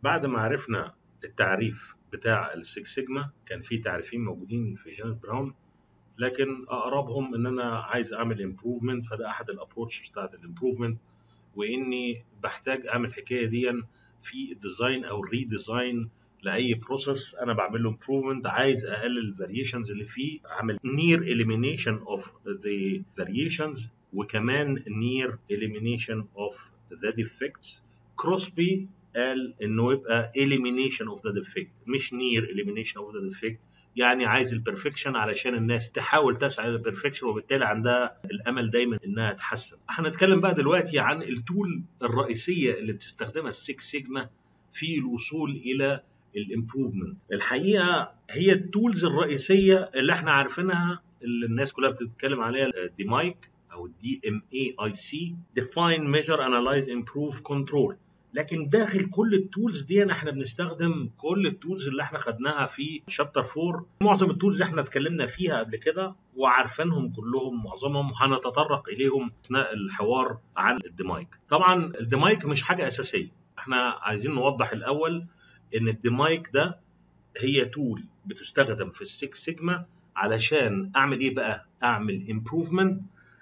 بعد ما عرفنا التعريف بتاع السيكس سيجما، كان في تعريفين موجودين في جانيت براون، لكن اقربهم ان انا عايز اعمل امبروفمنت، فده احد الابروتش بتاعت الامبروفمنت، واني بحتاج اعمل الحكايه دي في الديزاين او الريديزاين لاي بروسيس انا بعمل له امبروفمنت، عايز اقلل الفاريشنز اللي فيه، اعمل نير اليمينيشن اوف ذا فاريشنز، وكمان نير اليمينيشن اوف ذا ديفكتس. كروسبي قال انه يبقى elimination of the defect مش near elimination of the defect، يعني عايز البرفكشن علشان الناس تحاول تسعى للبرفكشن، وبالتالي عندها الامل دايما انها تحسن. هنتكلم بقى دلوقتي عن التول الرئيسيه اللي بتستخدمها السيكس سيجما في الوصول الى الامبروفمنت. الحقيقه هي التولز الرئيسيه اللي احنا عارفينها اللي الناس كلها بتتكلم عليها، الديمايك او DMAIC، Define Measure Analyze Improve Control. لكن داخل كل التولز دي احنا بنستخدم كل التولز اللي احنا خدناها في شابتر 4. معظم التولز احنا اتكلمنا فيها قبل كده وعارفينهم كلهم معظمهم، وهنتطرق اليهم اثناء الحوار عن الديمايك. طبعا الديمايك مش حاجه اساسيه، احنا عايزين نوضح الاول ان الديمايك ده هي تول بتستخدم في السيكس سيجما علشان اعمل ايه بقى؟ اعمل امبروفمنت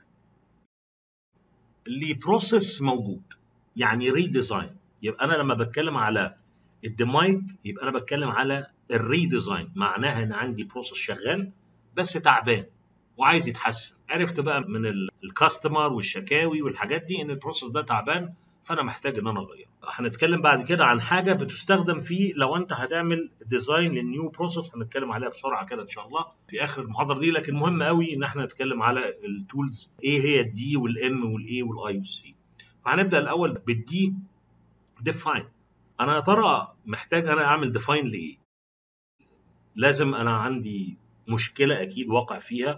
لبروسيس موجود، يعني ريديزاين. يبقى انا لما بتكلم على الديمايك يبقى انا بتكلم على الريديزاين، معناها ان عندي بروسيس شغال بس تعبان وعايز يتحسن. عرفت بقى من الكاستمر والشكاوي والحاجات دي ان البروسيس ده تعبان، فانا محتاج ان انا اغيره. هنتكلم بعد كده عن حاجه بتستخدم فيه لو انت هتعمل ديزاين للنيو بروسيس، هنتكلم عليها بسرعه كده ان شاء الله في اخر المحاضره دي. لكن مهم قوي ان احنا نتكلم على التولز، ايه هي الدي والام والاي والاي والسي. فهنبدا الاول بالدي، ديفاين. انا يا ترى محتاج انا اعمل ديفاين لايه؟ لازم انا عندي مشكله اكيد واقع فيها،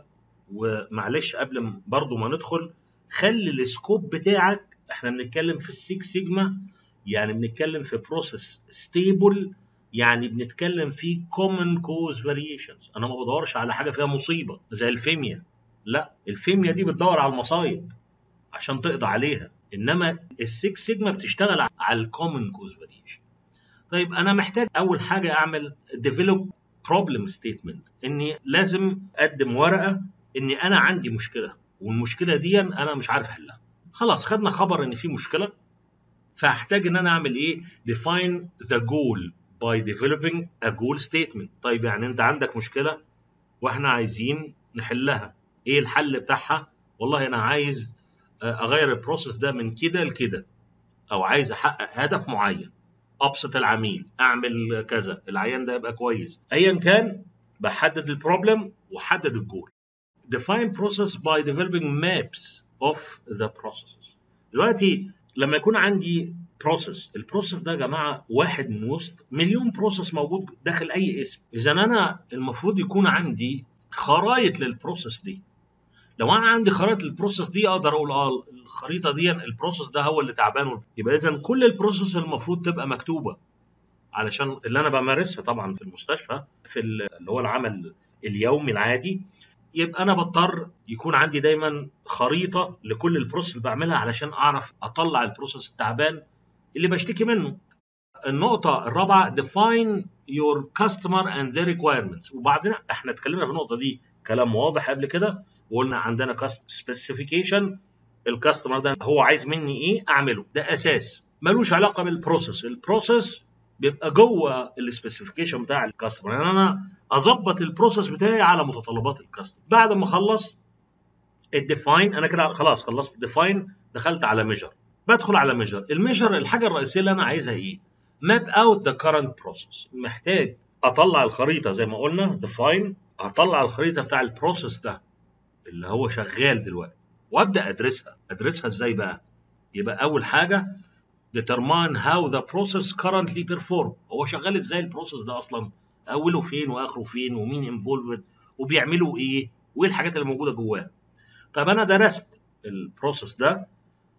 ومعلش قبل برضو ما ندخل خلي السكوب بتاعك، احنا بنتكلم في السيكس سيجما يعني بنتكلم في بروسيس ستيبل، يعني بنتكلم في common cause variations. انا ما بدورش على حاجه فيها مصيبه زي الفيمياء، لا، الفيمياء دي بتدور على المصايب عشان تقضي عليها، انما السيكس سيجما بتشتغل على الكومن كوز فاريشن. طيب انا محتاج اول حاجه اعمل ديفلوب بروبلم ستيتمنت، اني لازم اقدم ورقه اني انا عندي مشكله والمشكله دي انا مش عارف احلها. خلاص خدنا خبر ان في مشكله، فهحتاج ان انا اعمل ايه؟ define the goal by developing a goal statement. طيب يعني انت عندك مشكله واحنا عايزين نحلها، ايه الحل بتاعها؟ والله انا عايز اغير البروسيس ده من كده لكده، او عايز احقق هدف معين، ابسط العميل، اعمل كذا، العيان ده يبقى كويس، ايا كان. بحدد البروبلم وحدد الجول. define process by developing maps of the processes. دلوقتي لما يكون عندي بروسيس، البروسيس ده يا جماعه واحد من وسط مليون بروسيس موجود داخل اي اسم، اذا انا المفروض يكون عندي خرائط للبروسيس دي. لو انا عندي خريطه البروسيس دي اقدر اقول الخريطه دي البروسيس ده هو اللي تعبان، يبقى اذا كل البروسيس المفروض تبقى مكتوبه علشان اللي انا بمارسها طبعا في المستشفى في اللي هو العمل اليومي العادي. يبقى انا بضطر يكون عندي دايما خريطه لكل البروسيس اللي بعملها علشان اعرف اطلع البروسيس التعبان اللي بشتكي منه. النقطه الرابعه define your customer and their requirements. وبعدين احنا اتكلمنا في النقطه دي كلام واضح قبل كده، وقلنا عندنا كاست سبيسيفيكيشن، الكاستمر ده هو عايز مني ايه اعمله، ده اساس ملوش علاقه بالبروسيس. البروسيس بيبقى جوه السبيسيفيكيشن بتاع الكاستمر، يعني انا اظبط البروسيس بتاعي على متطلبات الكاستمر. بعد ما اخلص الديفاين انا كده خلاص خلصت الديفاين، دخلت على ميجر. بدخل على ميجر. الميجر الحاجه الرئيسيه اللي انا عايزها ايه؟ ماب اوت ذا كارنت بروسيس. محتاج اطلع الخريطه زي ما قلنا ديفاين، اطلع الخريطه بتاع البروسيس ده اللي هو شغال دلوقتي وابدا ادرسها ازاي بقى؟ يبقى اول حاجه determine how the process currently perform. هو شغال ازاي البروسيس ده اصلا؟ اوله فين واخره فين ومين involved وبيعملوا ايه وايه الحاجات اللي موجوده جواه. طب انا درست البروسيس ده،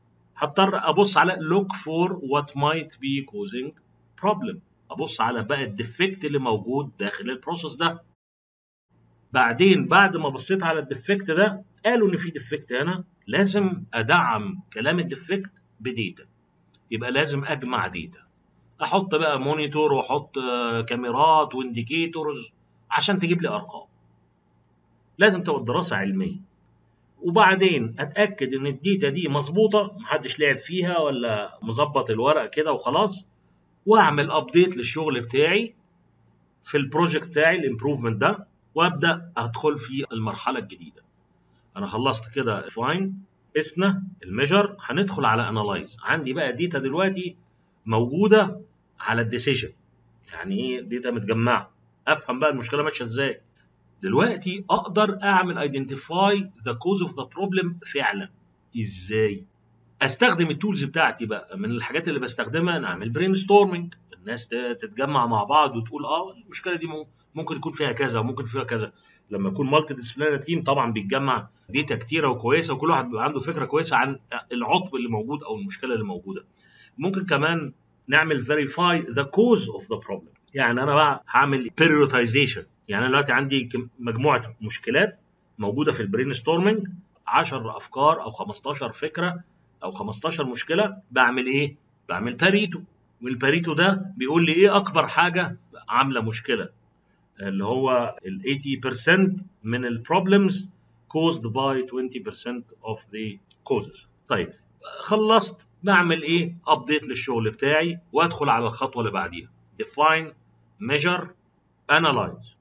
هضطر ابص على look for what might be causing problem، ابص على بقى الديفكت اللي موجود داخل البروسيس ده. بعدين بعد ما بصيت على الديفكت ده قالوا ان في ديفكت هنا، لازم ادعم كلام الديفكت بديتا. يبقى لازم اجمع ديتا. احط بقى مونيتور واحط كاميرات وانديكيتورز عشان تجيب لي ارقام. لازم تبقى الدراسه علميه، وبعدين اتاكد ان الداتا دي مظبوطه، محدش لعب فيها ولا مظبط الورق كده وخلاص، واعمل ابديت للشغل بتاعي في البروجكت بتاعي الامبروفمنت ده، وابدا ادخل في المرحله الجديده. انا خلصت كده فاين، قسنا الميجر، هندخل على انالايز. عندي بقى داتا دلوقتي موجوده على الديسيجن. يعني ايه داتا متجمعه؟ افهم بقى المشكله ماشيه ازاي. دلوقتي اقدر اعمل ايدنتيفاي ذا كوز اوف ذا بروبلم فعلا. ازاي؟ استخدم التولز بتاعتي بقى. من الحاجات اللي بستخدمها نعمل برين ستورمنج، الناس تتجمع مع بعض وتقول المشكله دي ممكن يكون فيها كذا وممكن فيها كذا. لما يكون مالتي ديسبلينري تيم طبعا بيتجمع داتا كتيره وكويسه، وكل واحد بيبقى عنده فكره كويسه عن العطب اللي موجود او المشكله اللي موجوده. ممكن كمان نعمل فيريفاي ذا كوز اوف ذا بروبلم. يعني انا بقى هعمل بيريورتايزيشن. يعني انا دلوقتي عندي مجموعه مشكلات موجوده في البرين ستورمنج، 10 افكار او 15 فكره او 15 مشكله. بعمل ايه؟ بعمل باريتو، والباريتو ده بيقول لي ايه اكبر حاجه عامله مشكله، اللي هو ال 80% من البروبلمز caused by 20% of the causes. طيب خلصت، بعمل ايه؟ ابديت للشغل بتاعي وادخل على الخطوه اللي بعديها define measure analyze.